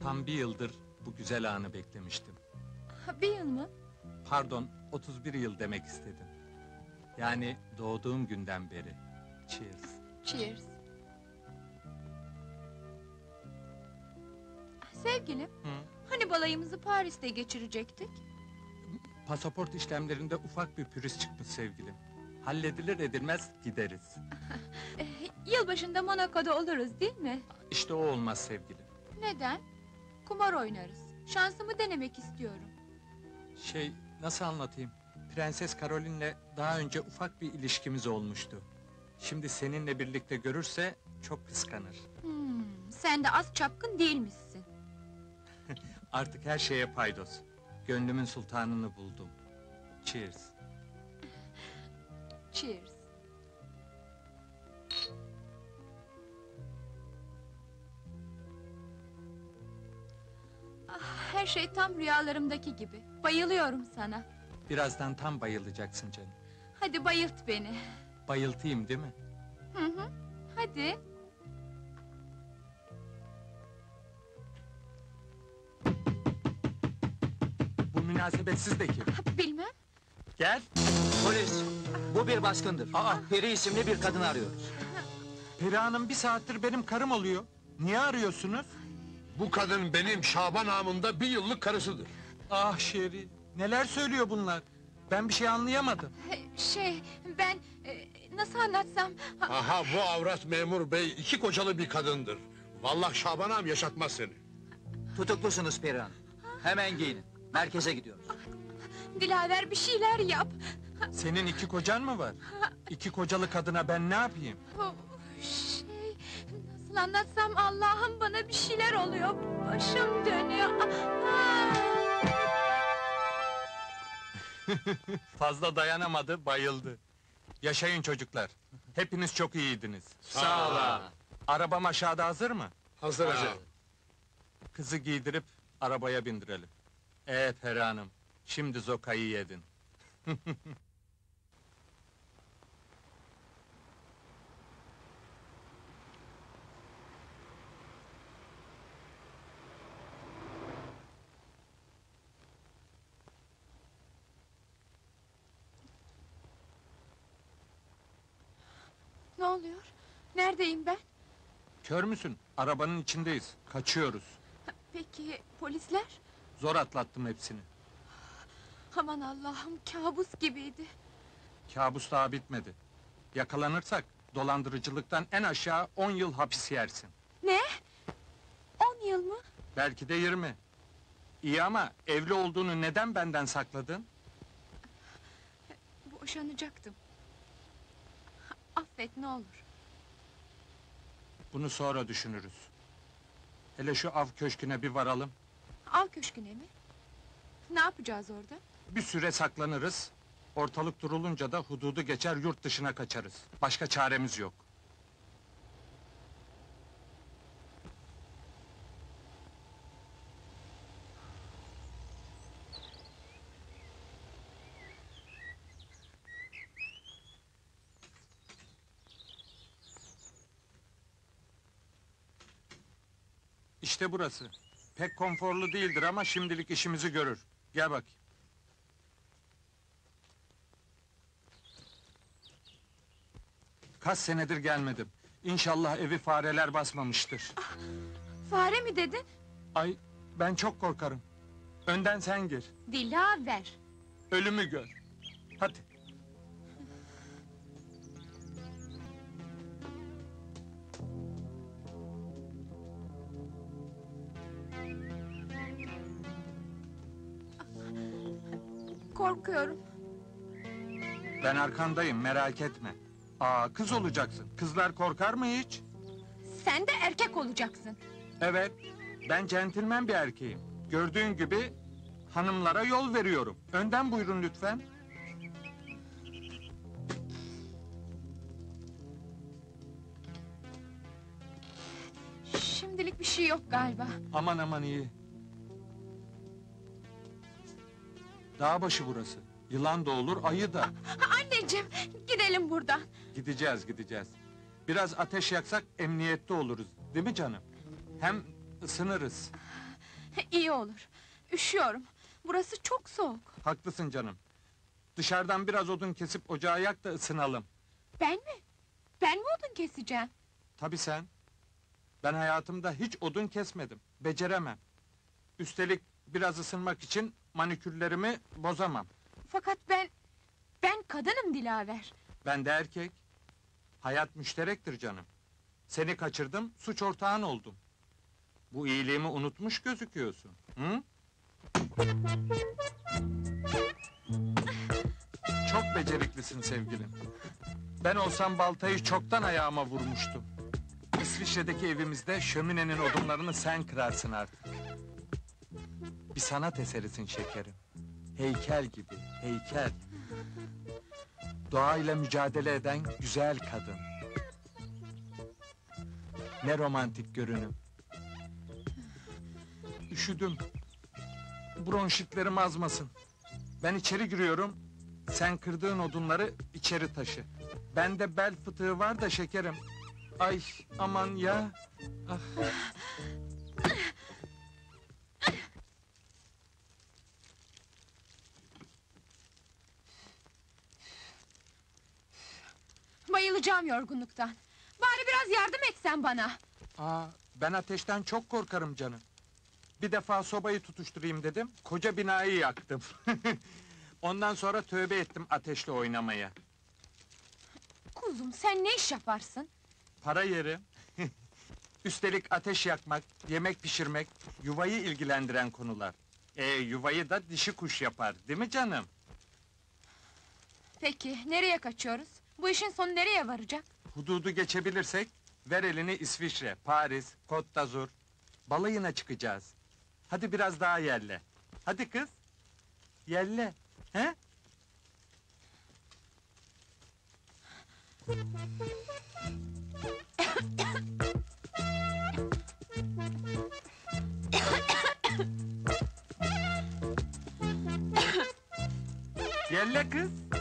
Tam bir yıldır bu güzel anı beklemiştim. Bir yıl mı? Pardon, 31 yıl demek istedim. Yani doğduğum günden beri. Cheers. Cheers. Sevgilim, Hı? hani balayımızı Paris'te geçirecektik? Pasaport işlemlerinde ufak bir pürüz çıkmış sevgilim. Halledilir edilmez gideriz. Yılbaşında Monaco'da oluruz değil mi? İşte o olmaz sevgilim. Neden? Kumar oynarız. Şansımı denemek istiyorum. Nasıl anlatayım? Prenses Caroline'le daha önce ufak bir ilişkimiz olmuştu. Şimdi seninle birlikte görürse çok kıskanır. Sen de az çapkın değilmişsin. Artık her şeye paydos. Gönlümün sultanını buldum. Cheers. Cheers. Her şey tam rüyalarımdaki gibi. Bayılıyorum sana. Birazdan tam bayılacaksın canım. Hadi bayılt beni. Bayıltayım değil mi? Hı, hadi. Bu münasebetsiz de kim? Bilmem. Gel. Polis, bu bir baskındır. Aa! Peri isimli bir kadın arıyoruz. Peri Hanım bir saattir benim karım oluyor. Niye arıyorsunuz? Bu kadın benim Şaban ağamında bir yıllık karısıdır. Ah Şeri, neler söylüyor bunlar? Ben bir şey anlayamadım. Ben nasıl anlatsam... Aha, bu avrat memur bey iki kocalı bir kadındır. Vallahi Şaban ağam yaşatmaz seni. Tutuklusunuz Peri Hanım. Hemen giyinin. Merkeze gidiyoruz. Dilaver bir şeyler yap. Senin iki kocan mı var? İki kocalı kadına ben ne yapayım? Nasıl anlatsam Allah'ım bana bir şeyler oluyor. Başım dönüyor. Fazla dayanamadı, bayıldı. Yaşayın çocuklar. Hepiniz çok iyiydiniz. Sağ ol. Arabam aşağıda hazır mı? Hazır hacı. Kızı giydirip arabaya bindirelim. Peri Hanım, şimdi zokayı yedin. Ne oluyor? Neredeyim ben? Kör müsün? Arabanın içindeyiz. Kaçıyoruz. Peki polisler? Zor atlattım hepsini. Aman Allah'ım, kabus gibiydi. Kabus daha bitmedi. Yakalanırsak dolandırıcılıktan en aşağı 10 yıl hapis yersin. Ne? 10 yıl mı? Belki de 20. İyi ama evli olduğunu neden benden sakladın? Boşanacaktım. Affet ne olur. Bunu sonra düşünürüz. Hele şu av köşküne bir varalım. Av köşküne mi? Ne yapacağız orada? Bir süre saklanırız. Ortalık durulunca da hududu geçer yurt dışına kaçarız. Başka çaremiz yok. İşte burası. Pek konforlu değildir ama şimdilik işimizi görür. Gel bakayım. Kaç senedir gelmedim. İnşallah evi fareler basmamıştır. Fare mi dedin? Ay, ben çok korkarım. Önden sen gir. Dilaver. Ölümü gör. Hadi. Korkuyorum. Ben arkandayım, merak etme. Kız olacaksın. Kızlar korkar mı hiç? Sen de erkek olacaksın. Evet, ben centilmen bir erkeğim. Gördüğün gibi hanımlara yol veriyorum. Önden buyurun lütfen. Şimdilik bir şey yok galiba. Aman aman iyi. Dağ başı burası. Yılan da olur, ayı da. Anneciğim, gidelim buradan. Gideceğiz. Biraz ateş yaksak emniyette oluruz, değil mi canım? Hem ısınırız. İyi olur. Üşüyorum. Burası çok soğuk. Haklısın canım. Dışarıdan biraz odun kesip ocağı yak da ısınalım. Ben mi? Ben mi odun keseceğim? Tabii sen. Ben hayatımda hiç odun kesmedim. Beceremem. Üstelik biraz ısınmak için manikürlerimi bozamam. Fakat ben kadınım Dilaver. Ben de erkek. Hayat müşterektir canım. Seni kaçırdım, suç ortağın oldum. Bu iyiliğimi unutmuş gözüküyorsun. Hı? Çok beceriklisin sevgilim. Ben olsam baltayı çoktan ayağıma vurmuştum. İsviçre'deki evimizde şöminenin odunlarını sen kırarsın artık. Bir sanat eserisin şekerim. Heykel gibi, heykel. Doğayla mücadele eden güzel kadın. Ne romantik görünüm. Üşüdüm. Bronşitlerim azmasın. Ben içeri giriyorum. Sen kırdığın odunları içeri taşı. Bende bel fıtığı var da şekerim. Ay aman ya. Ah. Bayılacağım yorgunluktan. Bari biraz yardım etsen bana. Ben ateşten çok korkarım canım. Bir defa sobayı tutuşturayım dedim, koca binayı yaktım. Ondan sonra tövbe ettim ateşle oynamaya. Kuzum sen ne iş yaparsın? Para yerim. Üstelik ateş yakmak, yemek pişirmek, yuvayı ilgilendiren konular. Yuvayı da dişi kuş yapar, değil mi canım? Peki nereye kaçıyoruz? Bu işin sonu nereye varacak? Hududu geçebilirsek, ver elini İsviçre, Paris, Côte d'Azur. Balayına çıkacağız. Hadi biraz daha yelle. Hadi kız. Yelle. He? Yelle kız.